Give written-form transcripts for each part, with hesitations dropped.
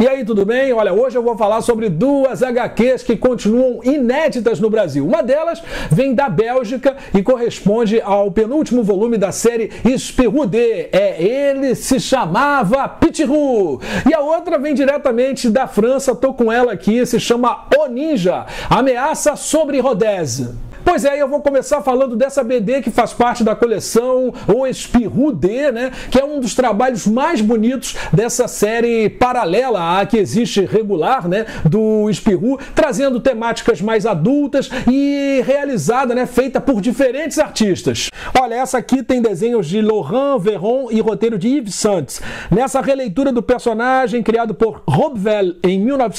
E aí, tudo bem? Olha, hoje eu vou falar sobre duas HQs que continuam inéditas no Brasil. Uma delas vem da Bélgica e corresponde ao penúltimo volume da série Spirou D. Ele se chamava Pitirou. E a outra vem diretamente da França, tô com ela aqui, se chama O Ninja, Ameaça sobre Rodez. Pois é, eu vou começar falando dessa BD que faz parte da coleção O Spirou D, né? Que é um dos trabalhos mais bonitos dessa série paralela à que existe regular, né? Do Spirou, trazendo temáticas mais adultas e realizada, né? Feita por diferentes artistas. Olha, essa aqui tem desenhos de Laurent Veron e roteiro de Yves Santos. Nessa releitura do personagem, criado por Robvel em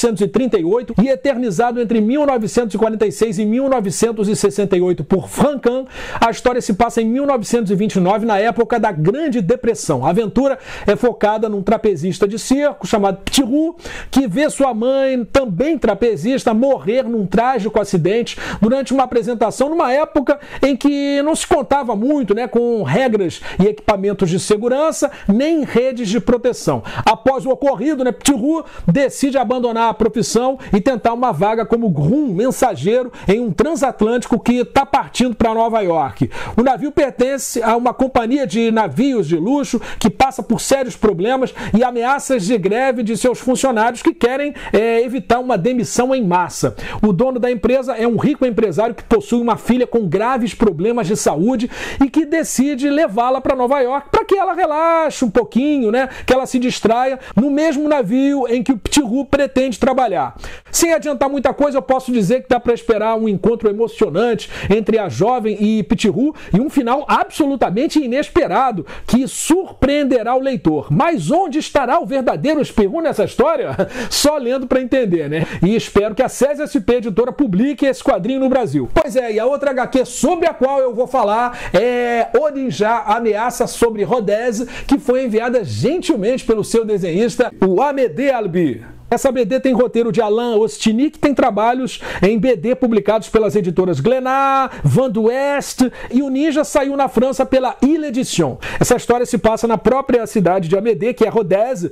1938 e eternizado entre 1946 e 1968 por Franquin, a história se passa em 1929, na época da Grande Depressão. A aventura é focada num trapezista de circo chamado Pitirou, que vê sua mãe, também trapezista, morrer num trágico acidente durante uma apresentação numa época em que não se contava muito, né, com regras e equipamentos de segurança, nem redes de proteção. Após o ocorrido, né, Pitirou decide abandonar a profissão e tentar uma vaga como groom, mensageiro, em um transatlântico que está partindo para Nova York. O navio pertence a uma companhia de navios de luxo que passa por sérios problemas e ameaças de greve de seus funcionários que querem evitar uma demissão em massa. O dono da empresa é um rico empresário que possui uma filha com graves problemas de saúde e que decide levá-la para Nova York para que ela relaxe um pouquinho, né? Que ela se distraia no mesmo navio em que o Pitirou pretende trabalhar. Sem adiantar muita coisa, eu posso dizer que dá para esperar um encontro emocionante entre a jovem e Pitirou e um final absolutamente inesperado que surpreenderá o leitor. Mas onde estará o verdadeiro Spirou nessa história? Só lendo para entender, né? E espero que a SESI SP Editora publique esse quadrinho no Brasil. Pois é, e a outra HQ sobre a qual eu vou falar é O Ninja, Ameaça sobre Rodez, que foi enviada gentilmente pelo seu desenhista, o Amédée Albi. Essa BD tem roteiro de Alain Ostini, que tem trabalhos em BD publicados pelas editoras Glénat, Van d'Ouest, e o Ninja saiu na França pela Il Edition. Essa história se passa na própria cidade de Amédée, que é Rodez,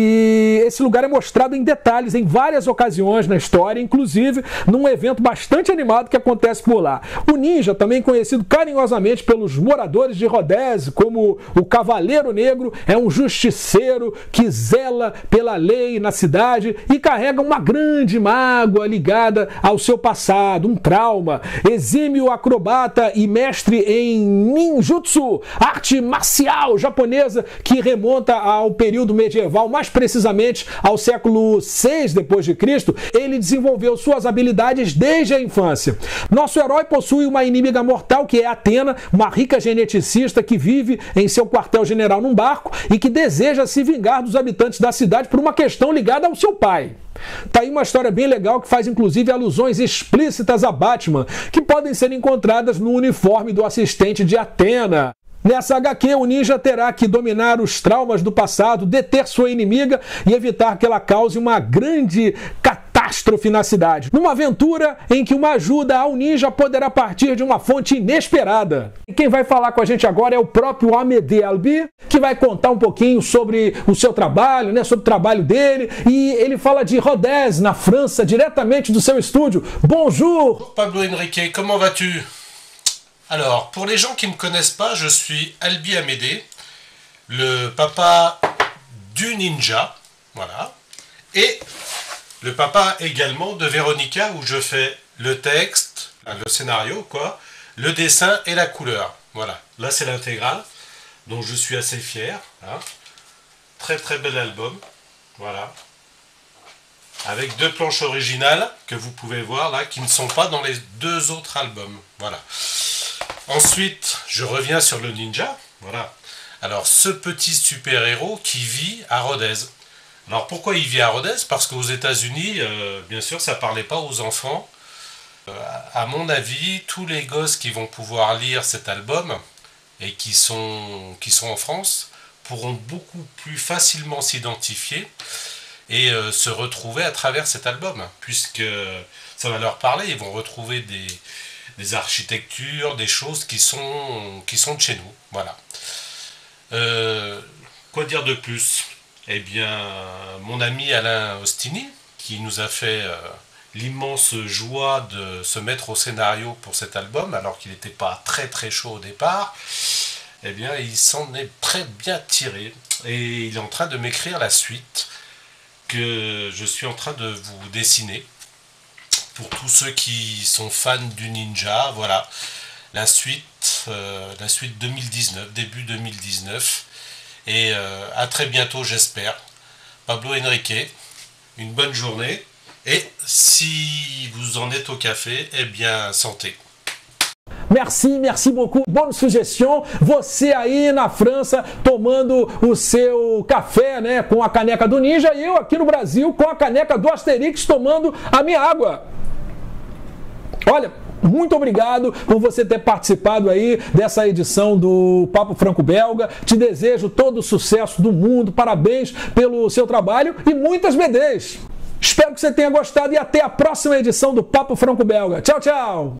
e esse lugar é mostrado em detalhes em várias ocasiões na história, inclusive num evento bastante animado que acontece por lá. O Ninja, também conhecido carinhosamente pelos moradores de Rodez como o Cavaleiro Negro, é um justiceiro que zela pela lei na cidade e carrega uma grande mágoa ligada ao seu passado, um trauma. Exímio acrobata e mestre em ninjutsu, arte marcial japonesa que remonta ao período medieval, mais precisamente ao século 6 depois de Cristo, ele desenvolveu suas habilidades desde a infância. Nosso herói possui uma inimiga mortal que é Athena, uma rica geneticista que vive em seu quartel-general num barco e que deseja se vingar dos habitantes da cidade por uma questão ligada ao seu pai. Tá aí uma história bem legal que faz inclusive alusões explícitas a Batman, que podem ser encontradas no uniforme do assistente de Athena. Nessa HQ, o ninja terá que dominar os traumas do passado, deter sua inimiga e evitar que ela cause uma grande catástrofe na cidade. Numa aventura em que uma ajuda ao ninja poderá partir de uma fonte inesperada. E quem vai falar com a gente agora é o próprio Amédée Albi, que vai contar um pouquinho sobre o seu trabalho, né, sobre o trabalho dele. E ele fala de Rodez, na França, diretamente do seu estúdio. Bonjour! Pablo Henrique, comment vas-tu? Alors, pour les gens qui ne me connaissent pas, je suis Albi Amédée, le papa du ninja, voilà, et le papa également de Véronica, où je fais le texte, le scénario, quoi, le dessin et la couleur. Voilà, là c'est l'intégrale, donc je suis assez fier, hein. Très très bel album, voilà, avec deux planches originales que vous pouvez voir là, qui ne sont pas dans les deux autres albums, voilà. Ensuite, je reviens sur le ninja, voilà. Alors, ce petit super-héros qui vit à Rodez. Alors, pourquoi il vit à Rodez? Parce qu'aux États-Unis, bien sûr, ça ne parlait pas aux enfants. À mon avis, tous les gosses qui vont pouvoir lire cet album et qui sont en France pourront beaucoup plus facilement s'identifier et se retrouver à travers cet album, puisque ça va leur parler, ils vont retrouver des architectures, des choses qui sont de chez nous, voilà. Quoi dire de plus? eh bien, mon ami Alain Ostini, qui nous a fait l'immense joie de se mettre au scénario pour cet album, alors qu'il n'était pas très très chaud au départ, eh bien, il s'en est très bien tiré. Et il est en train de m'écrire la suite que je suis en train de vous dessiner. Pour tous ceux qui sont fans du Ninja, voilà, la suite 2019, début 2019. Et à très bientôt, j'espère. Pablo Henrique, une bonne journée. Et si vous en êtes au café, eh bien, santé. Merci beaucoup. Boa sugestão. Você aí na França tomando o seu café, né, com a caneca do Ninja, e eu aqui no Brasil com a caneca do Asterix tomando a minha água. Olha, muito obrigado por você ter participado aí dessa edição do Papo Franco-Belga. Te desejo todo o sucesso do mundo. Parabéns pelo seu trabalho e muitas BDs. Espero que você tenha gostado e até a próxima edição do Papo Franco-Belga. Tchau, tchau!